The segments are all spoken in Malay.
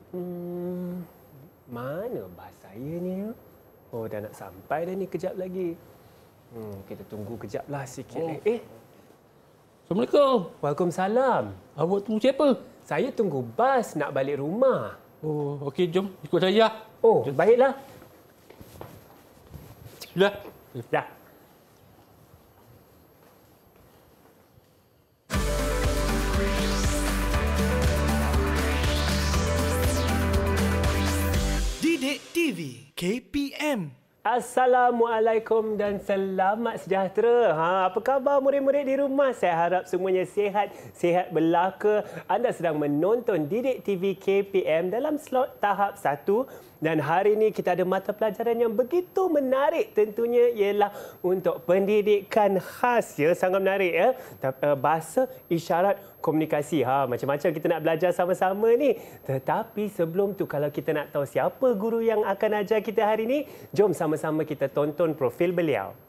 Mana bas saya ni? Oh, dah nak sampai dah ni, kejap lagi. Kita tunggu kejaplah sikit. Assalamualaikum. Waalaikumsalam. Awak tunggu siapa? Saya tunggu bas nak balik rumah. Oh, okey, jom ikut saya. Oh, baiklah. Sudah. Dah. Didik TV KPM. Assalamualaikum dan selamat sejahtera. Apa khabar murid-murid di rumah? Saya harap semuanya sihat, sihat belaka. Anda sedang menonton Didik TV KPM dalam slot tahap 1. Dan hari ini kita ada mata pelajaran yang begitu menarik tentunya ialah untuk pendidikan khas. Ya, sangat menarik ya. Bahasa isyarat komunikasi. Macam-macam kita nak belajar sama-sama ni. Tetapi sebelum tu, kalau kita nak tahu siapa guru yang akan ajar kita hari ini, jom sama-sama kita tonton profil beliau.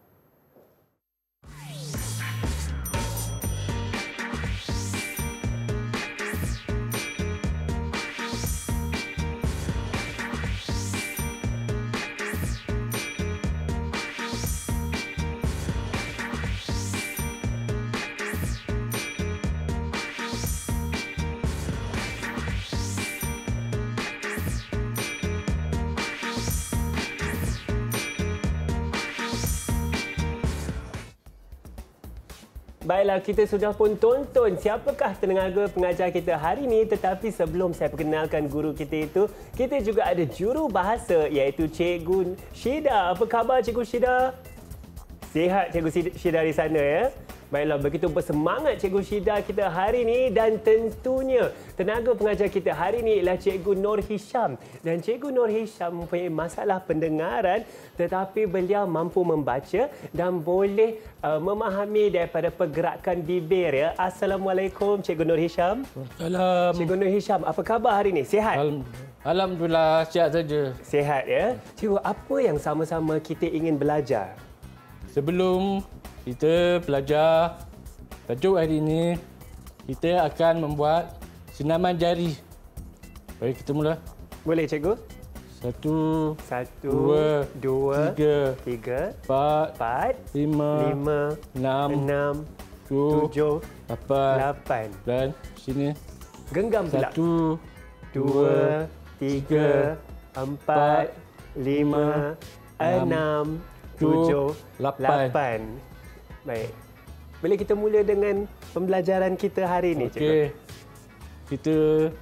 Baiklah, kita sudah pun tonton siapakah tenaga pengajar kita hari ini. Tetapi sebelum saya perkenalkan guru kita itu, kita juga ada juru bahasa iaitu Cikgu Syida. Apa khabar Cikgu Syida? Sihat Cikgu Syida di sana ya? Baiklah, begitu bersemangat Cikgu Syida kita hari ini dan tentunya tenaga pengajar kita hari ini ialah Cikgu Nur Hisham. Dan Cikgu Nur Hisham mempunyai masalah pendengaran tetapi beliau mampu membaca dan boleh memahami daripada pergerakan bibir ya. Assalamualaikum Cikgu Nur Hisham. Salam. Cikgu Nur Hisham, apa khabar hari ini? Sihat? Alhamdulillah, sihat saja. Sihat ya. Cikgu, apa yang sama-sama kita ingin belajar? Sebelum kita belajar tajuk hari ini, kita akan membuat senaman jari. Baik, kita mula. Boleh Cikgu? Satu, dua, tiga, empat, lima, enam, tujuh, lapan. Dan sini. Genggam pula. Satu, dua, tiga, empat, lima, enam, tujuh, lapan. Baik. Boleh kita mula dengan pembelajaran kita hari ini, Cikgu? Okey. Kita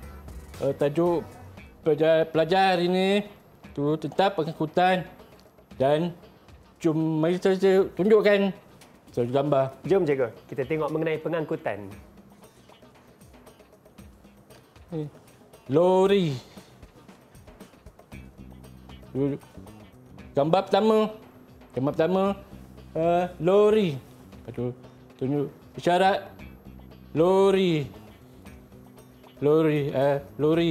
tajuk pelajar hari ini tu tentang pengangkutan dan mari saya tunjukkan satu gambar. Jom, Cikgu. Kita tengok mengenai pengangkutan. Lori. Gambar pertama. Lori. Lepas tunjuk isyarat lori. Lori.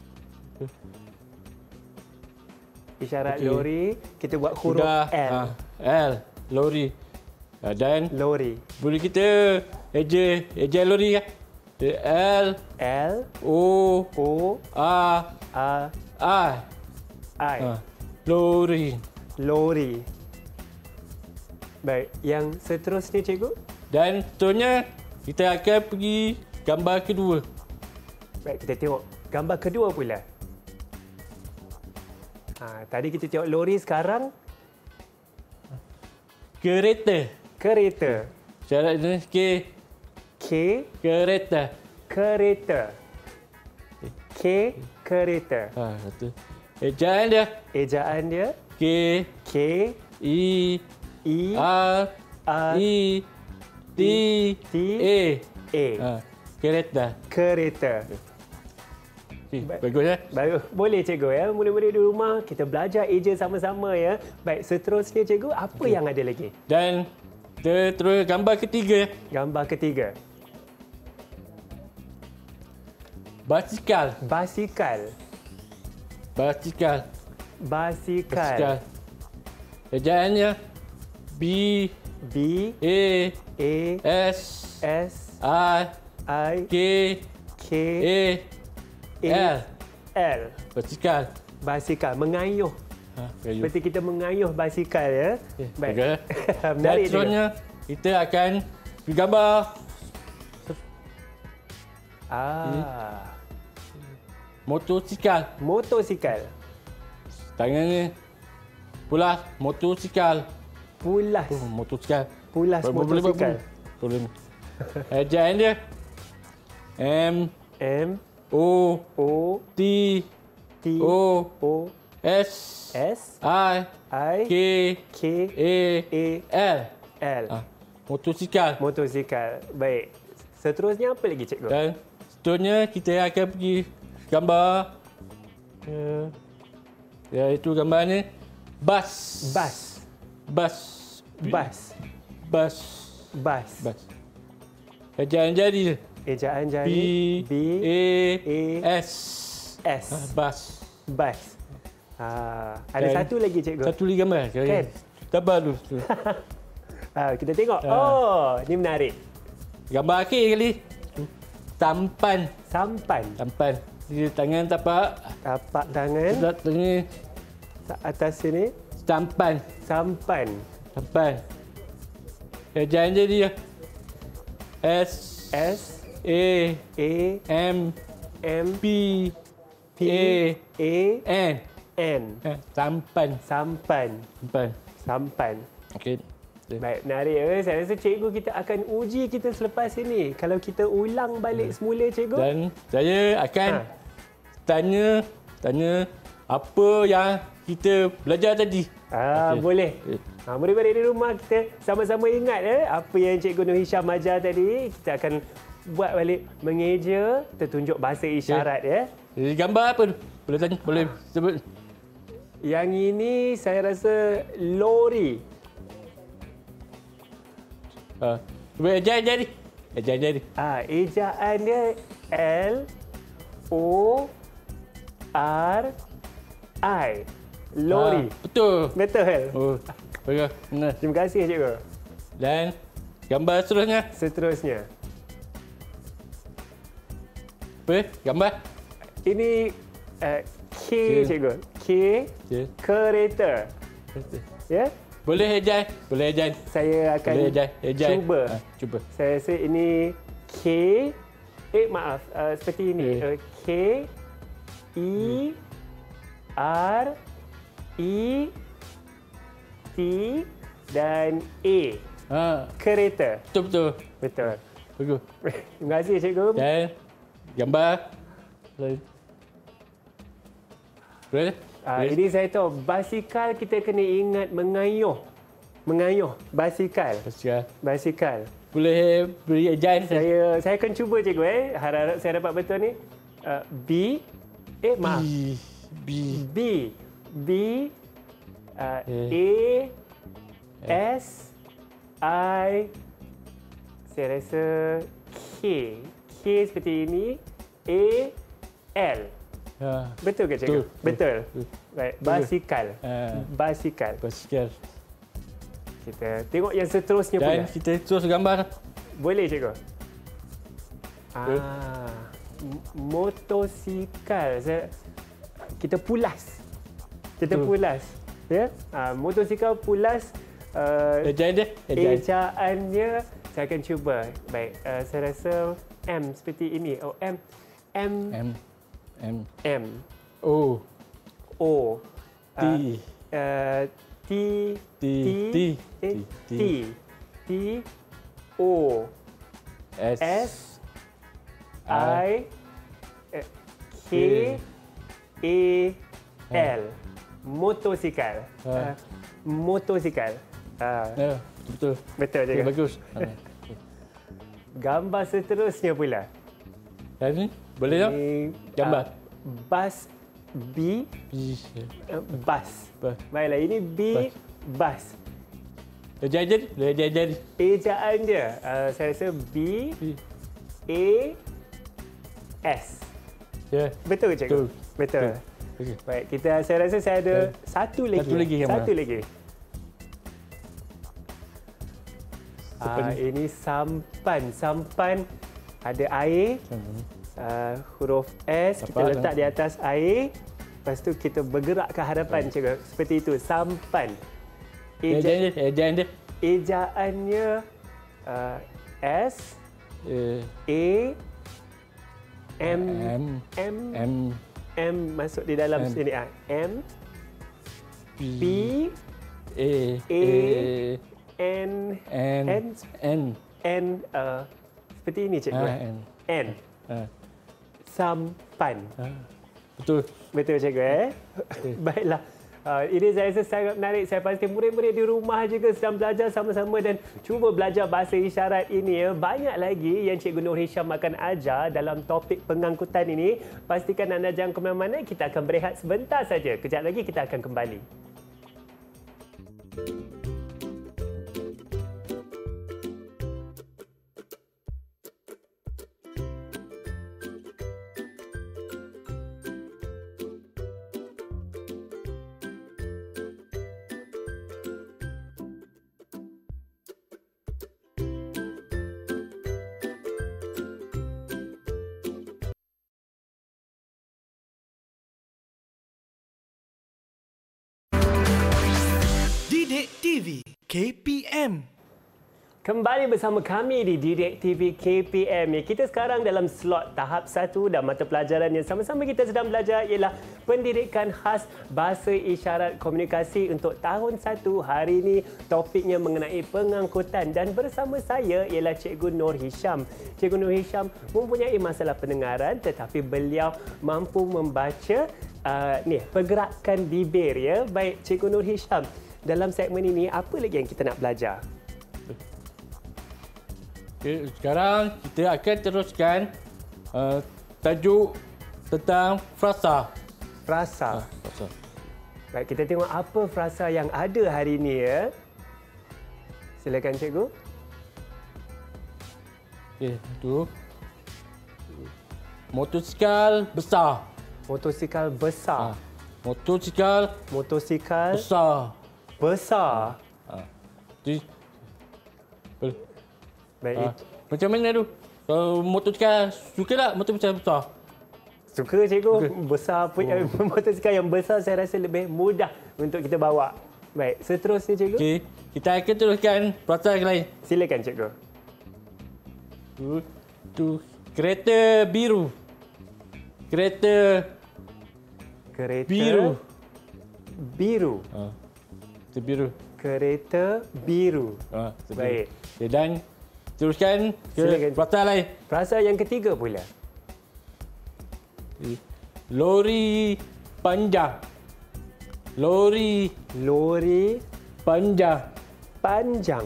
Isyarat Okey. lori, kita buat huruf L. L. Lori. Dan Lori. boleh kita eja lori kan? L O A I. Lori. Lori. Baik, yang seterusnya Cikgu? Dan seterusnya kita akan pergi gambar kedua. Baik, kita tengok gambar kedua pula. Tadi kita tengok lori, sekarang Kereta. kereta. Syarat ini kereta. Kereta. Kereta. Satu. Ejaan dia. Ejaan dia K I R I T A. Kereta. Kereta. Bagus ya? Baik, boleh Cikgu ya. Murid-murid di rumah kita belajar eja sama-sama ya. Baik, seterusnya Cikgu, apa yang ada lagi? Dan terus gambar ketiga. Gambar ketiga. Basikal. Basikal. Ejaannya B A S I K K A L. L. Basikal. Basikal. Mengayuh. Kayu. Seperti kita mengayuh basikal ya. Baik. Okay. Dan Menarik juga. seterusnya, kita akan gambar motosikal. Motosikal. Tangan ni pulas motosikal. Pulas. Motosikal. Pulas motosikal. Boleh. Ejaan dia M M O O T T O O S S I I K K A A L. L. Motosikal. Motosikal. Baik. Seterusnya apa lagi cikgu? Dan seterusnya kita akan pergi gambar iaitu gambarnya bas. Bas. Bas. Bas. Bas. Bas. Bas. Ejaan jadi Ejaan B jari B A S. S. Bas. Bas. Ada Dan satu lagi cikgu. Satu lagi gambar. Kan? Sabar dulu. Kita tengok. Oh, ni menarik. Gambar akhir kali. Tampan. Sampan. Tampan. Dia tangan tapak. Tapak tangan Sebelah tengah. atas sini. Tampan. Sampan. Tampan. Ejaan jadi S S A A M M P P A A N. N. Tampan. Sampan. Tampan. Sampan. Okey. Baik, menarik. Saya rasa cikgu kita akan uji kita selepas ini. Kalau kita ulang balik semula cikgu. Dan saya akan tanya apa yang kita belajar tadi. Okey. Boleh. Murid-murid di rumah kita sama-sama ingat apa yang Cikgu Nur Hisham ajar tadi. Kita akan buat balik mengeja, tertunjuk bahasa isyarat ya. Jadi gambar apa tu? Boleh tanya, boleh sebut. Yang ini saya rasa lori. Ejaan jadi. Ejaan jadi. Ejaan dia L O R I. Lori. Betul. Betul. Oh, bagus. Benar. Terima kasih cikgu. Dan gambar seterusnya. Seterusnya. Apa? Gambar. Ini K cikgu. K Okey. kereta. Ya? Boleh ejaan. Boleh ejaan. Saya akan Boleh ejaan. cuba. Cuba. Saya rasa ini K. Maaf. Seperti ini. K E R E T dan A. Kereta. Betul. Betul. Bagus. Terima kasih cikgu. Dan gambar. Boleh? Ini saya tahu basikal kita kena ingat mengayuh. Mengayuh basikal. Basikal. Boleh beri ejaan Saya akan cuba cikgu harap saya dapat betul ni. B maaf. B A S I saya rasa K seperti ini A L. Betul ke cikgu? Betul. Baik, basikal. Basikal. Basikal. Kita tengok yang seterusnya pula. Dan kita terus gambar. Boleh cikgu? Motosikal. Kita pulas. Pulas. Ya? Motosikal pulas. Ejaan dia. Ejaannya saya akan cuba. Baik, saya rasa M seperti ini. Oh, M. O. T. O. S. I. K. A. L. Motosikal. Motosikal. Betul. Betul Okay, juga. bagus. Gambar seterusnya pula. Ini boleh tak? Gambar. Bas B. Bas. Baiklah, ini B. Bas. Ejaan jadi. Ejaan dia, saya rasa B. A. S. Ya. Betul ke cikgu? Betul. Okay. Baik, saya rasa saya ada satu lagi. Satu lagi. Ini sampan. Sampan ada air. Huruf S kita Dapat, letak di atas air. Lepas tu kita bergerak ke hadapan cikgu. Seperti itu. Sampan. Ejaan dia. Ejaannya S A M M M masuk di dalam sini. M P A N N seperti ini cikgu. N. Sampan. Betul. Betul cikgu Baiklah. Ini saya rasa sangat menarik. Saya pasti murid-murid di rumah juga sedang belajar sama-sama dan cuba belajar bahasa isyarat ini. Banyak lagi yang Cikgu Nur Hisham akan ajar dalam topik pengangkutan ini. Pastikan anda jangan ke mana-mana. Kita akan berehat sebentar saja. Kejap lagi kita akan kembali. Didik TV KPM. Kembali bersama kami di Didik TV KPM. Kita sekarang dalam slot tahap 1 dan mata pelajaran yang sama-sama kita sedang belajar ialah pendidikan khas bahasa isyarat komunikasi untuk tahun 1. Hari ini topiknya mengenai pengangkutan dan bersama saya ialah Cikgu Nur Hisham. Cikgu Nur Hisham mempunyai masalah pendengaran tetapi beliau mampu membaca pergerakan bibir ya. Baik Cikgu Nur Hisham, dalam segmen ini apa lagi yang kita nak belajar? Okay, sekarang kita akan teruskan tajuk tentang frasa. Frasa. Frasa. Baik, kita tengok apa frasa yang ada hari ini ya. Silakan cikgu. Okey, tu. Motosikal besar. Motosikal besar. Motosikal Motosikal besar. besar. Jadi, Baik, macam mana tu? Motosikal, suka tak motosikal besar? suka cikgu. Besar pun motosikal yang besar saya rasa lebih mudah untuk kita bawa. Baik, seterusnya cikgu. Okey, kita akan teruskan frasa yang lain. Silakan cikgu. Tu kereta biru. Kereta biru. Biru. Kereta biru. Kereta biru. Baik. Okay, dan teruskan Silakan. ke frasa lain. Frasa yang ketiga pula. Lori panjang. Lori panjang. panjang.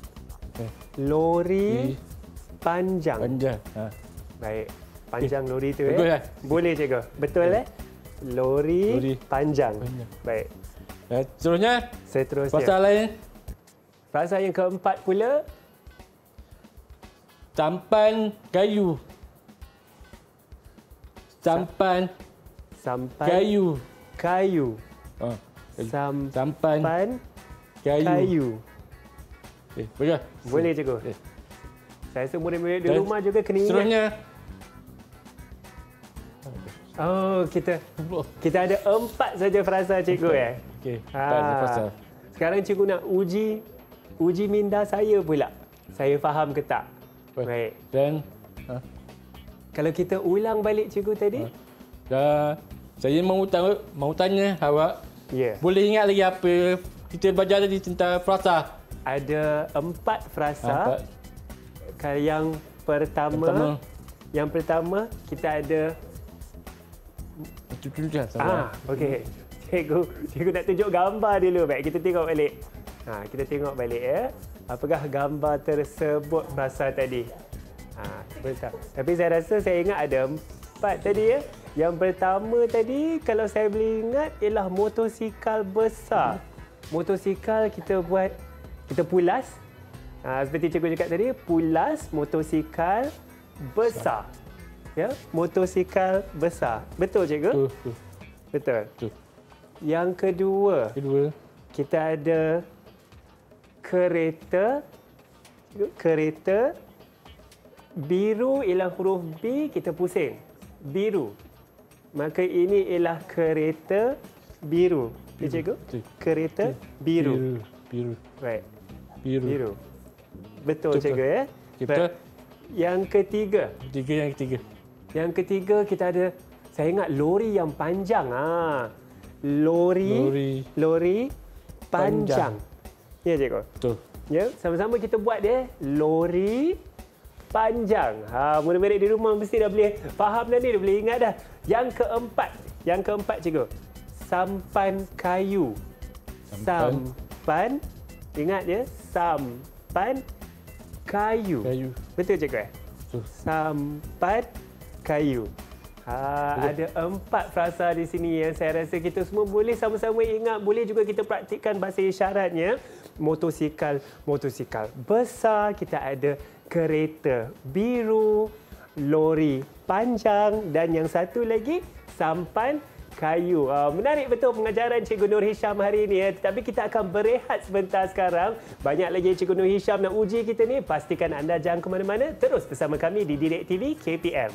Lori panjang. Panjang. Baik. Panjang lori tu Bagus tak? Boleh cikgu. Betul Lori panjang. Baik. Seterusnya, Seterusnya. frasa lain. Frasa yang keempat pula. Sampan kayu. Sampan kayu. Kayu. Sampan kayu. Kayu. Boleh? Boleh cikgu. Saya rasa murid-murid di Dan rumah juga kena ingat. Seterusnya, Oh, kita ada 4 saja frasa cikgu okey, tak ada frasa. Sekarang cikgu nak uji minda saya pula. Saya faham ke tak? Baik. Dan Kalau kita ulang balik cikgu tadi? dan saya mahu tanya awak, Ya. boleh ingat lagi apa kita belajar tadi tentang frasa? Ada 4 frasa. Yang pertama kita ada okey. Cikgu nak tunjuk gambar dulu. Baik, kita tengok balik. Kita tengok balik ya. Apakah gambar tersebut frasa tadi? Besar. Tapi saya rasa saya ingat ada 4 tadi ya. Yang pertama tadi kalau saya boleh ingat ialah motosikal besar. Motosikal kita pulas. Seperti cikgu cakap tadi, pulas motosikal besar. Ya, motosikal besar. Betul cikgu? Betul. Yang kedua, kita ada kereta Biru ialah huruf B, kita pusing. Biru. Maka ini ialah kereta biru. Ya, cikgu? Kereta biru. Biru. Right. Biru. Biru. Betul, cikgu ya? Kita Yang ketiga. yang ketiga. Yang ketiga kita ada, saya ingat lori yang panjang. Lori panjang. Ya, cikgu? Betul. Ya, sama-sama kita buat dia. Lori panjang. Murid-murid di rumah mesti dah boleh faham dah ni, dah boleh ingat dah. Yang keempat cikgu. Sampan kayu. Sampan. Ingat ya, sampan kayu. Betul cikgu? Betul. Sampan kayu. Ada 4 frasa di sini yang saya rasa kita semua boleh sama-sama ingat. Boleh juga kita praktikkan bahasa isyaratnya. Motosikal besar, kita ada kereta biru, lori panjang dan yang satu lagi sampan kayu. Menarik betul pengajaran Cikgu Nur Hisham hari ini ya. Tetapi kita akan berehat sebentar sekarang. Banyak lagi Cikgu Nur Hisham nak uji kita ni. Pastikan anda jangan ke mana-mana. Terus bersama kami di Didik TV KPM.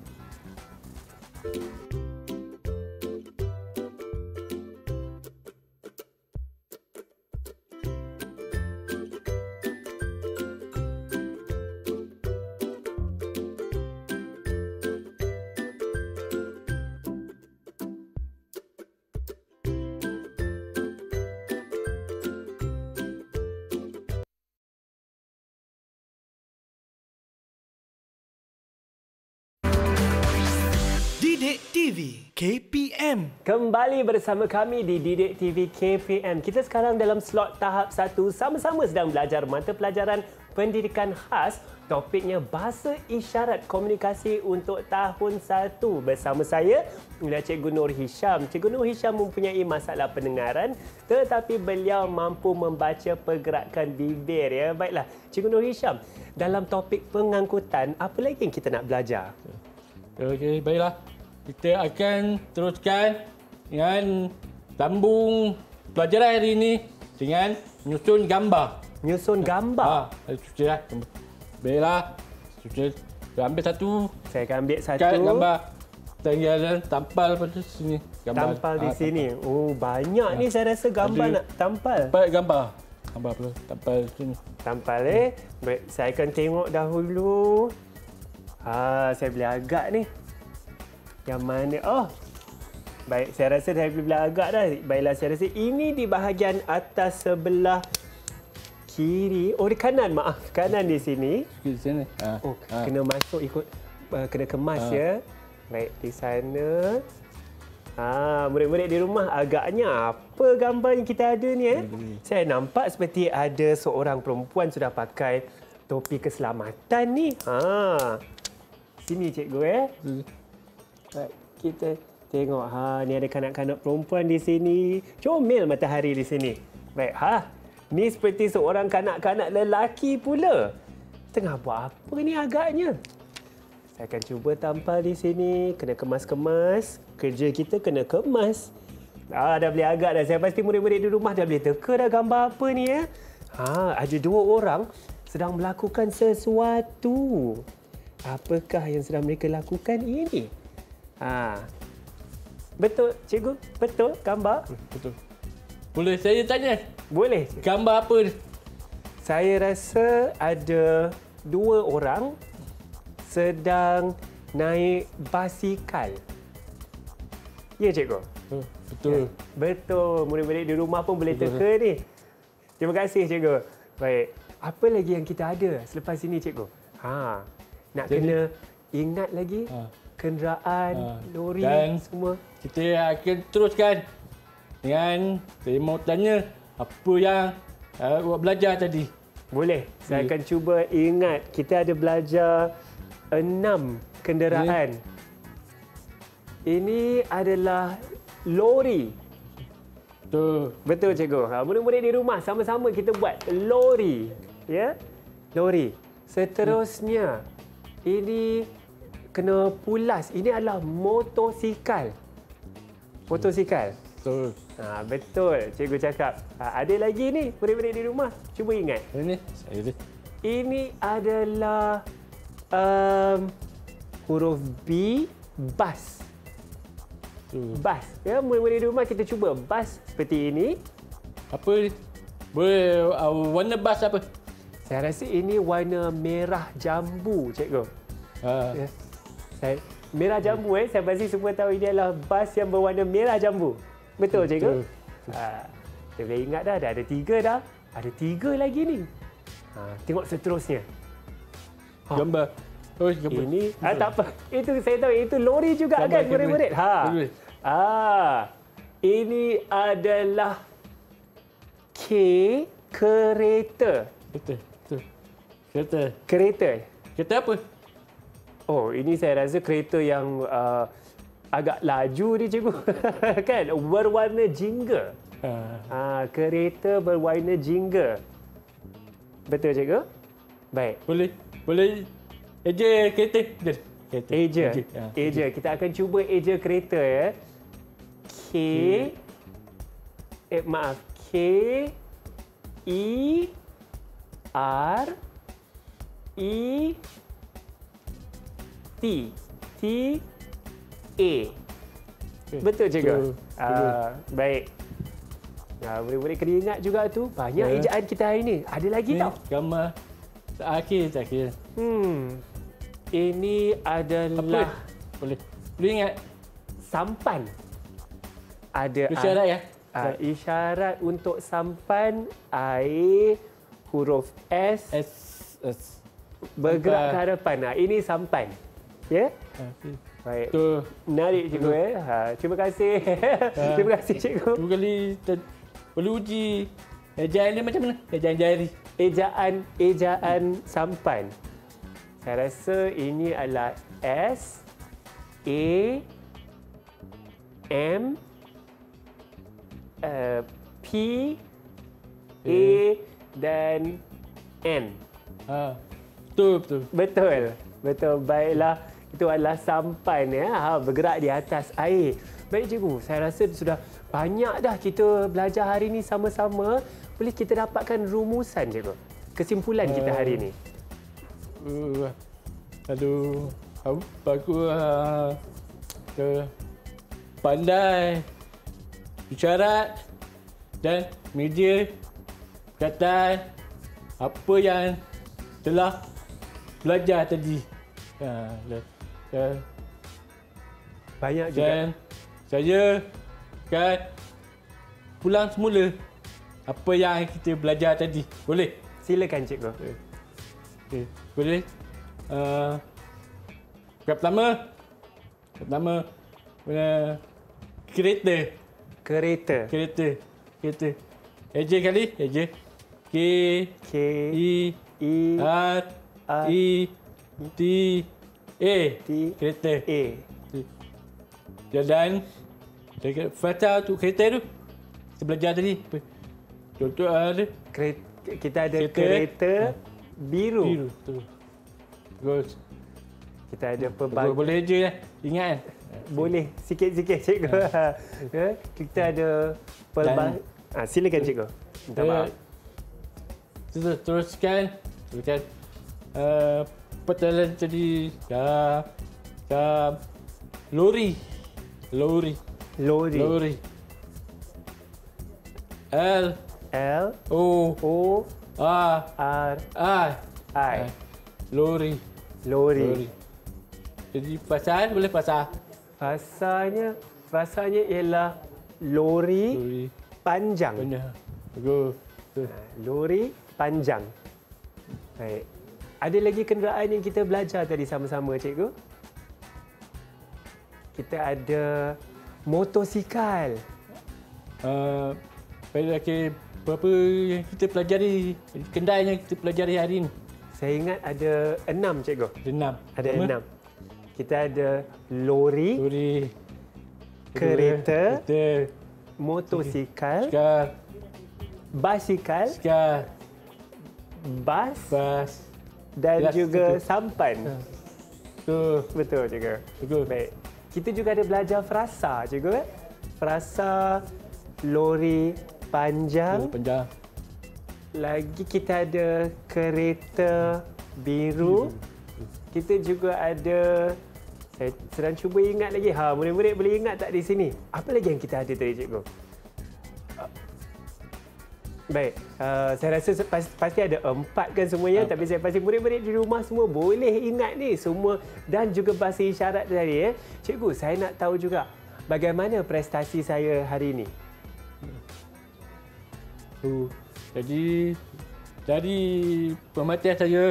Didik TV KPM. Kembali bersama kami di Didik TV KPM. Kita sekarang dalam slot tahap 1 sama-sama sedang belajar mata pelajaran pendidikan khas. Topiknya Bahasa Isyarat Komunikasi untuk tahun 1. Bersama saya ialah Cikgu Nur Hisham. Cikgu Nur Hisham mempunyai masalah pendengaran tetapi beliau mampu membaca pergerakan bibir. Ya, baiklah. Cikgu Nur Hisham, dalam topik pengangkutan, apa lagi yang kita nak belajar? Okey, baiklah. Kita akan teruskan dengan sambung pelajaran hari ini dengan menyusun gambar. Menyusun gambar? Sudah. Baiklah. Sudah. Ambil satu. Saya akan ambil satu. Gambar. Tinggal tampal pada sini. Tampal di sini. Oh, banyak ni saya rasa gambar nak tampal. Gambar. Gambar apa? Tampal sini. Tampal Baik, saya akan tengok dahulu. Saya boleh agak ni. Yang mana? Oh. Baik, saya rasa saya boleh agak dah. Baiklah, saya rasa ini di bahagian atas sebelah kiri. Oh, di kanan, maaf. Kanan di sini. Di sini. Kena masuk ikut, kena kemas ya. Baik, di sana. Murid-murid di rumah, agaknya apa gambar yang kita ada ni? Saya nampak seperti ada seorang perempuan sudah pakai topi keselamatan ni. Sini cikgu Baik, kita tengok. Ni ada kanak-kanak perempuan di sini. Comel matahari di sini. Baik, ni seperti seorang kanak-kanak lelaki pula. Tengah buat apa ni agaknya? Saya akan cuba tampal di sini. Kena kemas-kemas. Kerja kita kena kemas. Dah boleh agak dah. Saya pasti murid-murid di rumah dah boleh teka dah gambar apa ni ya. Ada 2 orang sedang melakukan sesuatu. Apakah yang sedang mereka lakukan ini? Betul, cikgu? Betul gambar? Betul. Boleh saya tanya? Boleh. Gambar apa ni? Saya rasa ada 2 orang sedang naik basikal. Ya, cikgu? Betul. Ya, betul. Murid-murid di rumah pun boleh teka ni. Terima kasih, cikgu. Baik. Apa lagi yang kita ada selepas ini, cikgu? Nak kena ingat lagi kenderaan, lori dan semua. Kita akan teruskan dengan saya mau tanya apa yang awak belajar tadi. Boleh. Saya akan cuba ingat. Kita ada belajar 6 kenderaan. Ini adalah lori. Betul, cikgu. Murid-murid di rumah sama-sama kita buat lori. Ya? Lori. Seterusnya, ini kena pulas. Ini adalah motosikal. Motosikal. Betul. Betul, cikgu cakap. Ada lagi ni, murid-murid di rumah. Cuba ingat. Ini saya ni. Ini adalah Huruf B, bas. Bas. Ya, mula-mula di rumah kita cuba bas seperti ini. Apa? Boleh warna bas apa? Saya rasa ini warna merah jambu, cikgu. Ya. Merah jambu saya pasti semua tahu ini adalah bas yang berwarna merah jambu. Betul, cikgu? Kita boleh ingat dah, ada 3 dah. Ada 3 lagi ni. Tengok seterusnya. Gambar. Oh, gambar. Ini tak apa. Itu saya tahu itu lori juga gambar, kan murid-murid. Gambar. Ini adalah K, kereta. Betul. Kereta. Kereta. Kereta apa? Oh, ini saya rasa kereta yang agak laju ni, cikgu. Kan? Berwarna jingga. Kereta berwarna jingga. Betul, cikgu? Baik. Boleh eja kereta. Eja. Kita akan cuba eja kereta ya. K E R E T A. Betul, cikgu? Baik. Boleh kena ingat juga tu. Banyak ejaan kita hari ni. Ada lagi tau? Gambar terakhir. Ini adalah... Boleh ingat? Sampan. Ada isyarat ya? Isyarat untuk sampan air, huruf S. Bergerak ke hadapan. Ini sampan. Ya? Baik. Menarik, cikgu. Terima kasih. Terima kasih, cikgu. 2 kali boleh uji ejaan dia macam mana? Ejaan jari. Ejaan sampan. Saya rasa ini adalah S, A, M, P, A dan N. Betul. Baiklah. Itu adalah sampan ya, bergerak di atas air. Baik, cikgu. Saya rasa sudah banyak dah kita belajar hari ini sama-sama. Boleh kita dapatkan rumusan, cikgu? Kesimpulan kita hari ini. Bagus. Pandai isyarat dan media perkataan apa yang telah belajar tadi. Banyak juga. Dan saya akan pulang semula apa yang kita belajar tadi. Boleh? Silakan, cikgu. Okay. Boleh? Pertama, kereta. Eja kali. Eja. K E R E T A. Kereta. Dan fata tu kereta tu kita belajar tadi. Contoh ada kita ada kereta biru. Terus kita ada pelbagai. Boleh je lah. Ingat kan? Boleh sikit-sikit, cikgu. Kita ada pelbagai. Silakan, cikgu. Minta maaf. Teruskan. Pertanyaan tadi. Lori. L O R I. Lori. Jadi boleh pasal. Pasalnya ialah lori panjang. Bagus. Lori panjang. Baik. Ada lagi kenderaan yang kita belajar tadi sama-sama, cikgu? Kita ada motosikal. Berapa yang kita pelajari, kenderaan yang kita pelajari hari ini? Saya ingat ada 6, cikgu. Ada 6. Kita ada lori, kereta, motosikal, basikal, bas dan juga sampan. Betul, cikgu. Baik. Kita juga ada belajar frasa, cikgu. Frasa, lori panjang. Lagi kita ada kereta biru. kita juga ada, saya sedang cuba ingat lagi. Murid-murid boleh ingat tak di sini? Apa lagi yang kita ada tadi, cikgu? Baik, saya rasa pasti ada 4 kan semuanya, tapi saya pasti murid-murid di rumah semua boleh ingat ni semua dan juga bahasa isyarat tadi. Cikgu, saya nak tahu juga bagaimana prestasi saya hari ini. Jadi dari pemerhatian saya,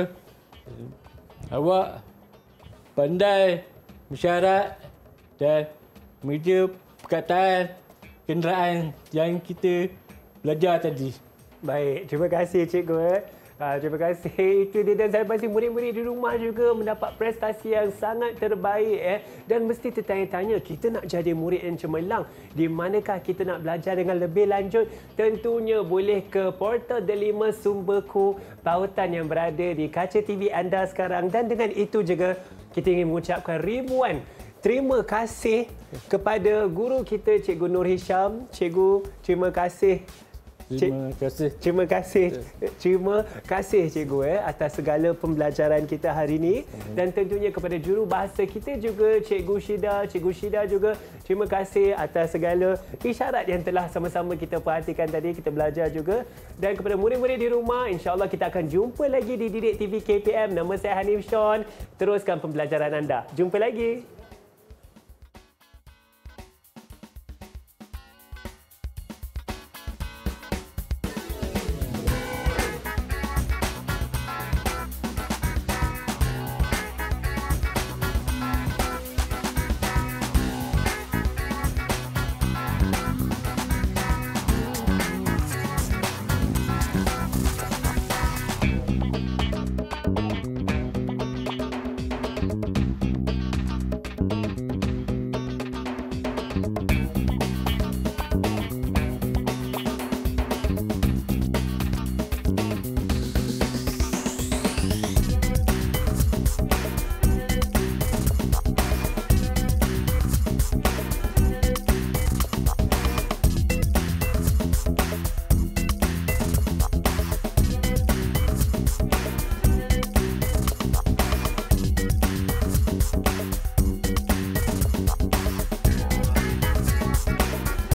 awak pandai mensyarat dan meja perkataan kenderaan yang kita belajar tadi. Baik, terima kasih cikgu. Terima kasih. Itu dia, dan saya pasti murid-murid di rumah juga mendapat prestasi yang sangat terbaik. Dan mesti tertanya-tanya, kita nak jadi murid yang cemerlang. Di manakah kita nak belajar dengan lebih lanjut? Tentunya boleh ke portal Delima Sumberku Pautan yang berada di kaca TV anda sekarang. Dan dengan itu juga kita ingin mengucapkan ribuan terima kasih kepada guru kita, Cikgu Nur Hisham. Cikgu, terima kasih. Terima kasih. Terima kasih cikgu atas segala pembelajaran kita hari ini. Dan tentunya kepada jurubahasa kita juga, Cikgu Syida juga terima kasih atas segala isyarat yang telah sama-sama kita perhatikan tadi, kita belajar juga. Dan kepada murid-murid di rumah, insya-Allah kita akan jumpa lagi di Didik TV KPM. Nama saya Hanif Sean. Teruskan pembelajaran anda. Jumpa lagi.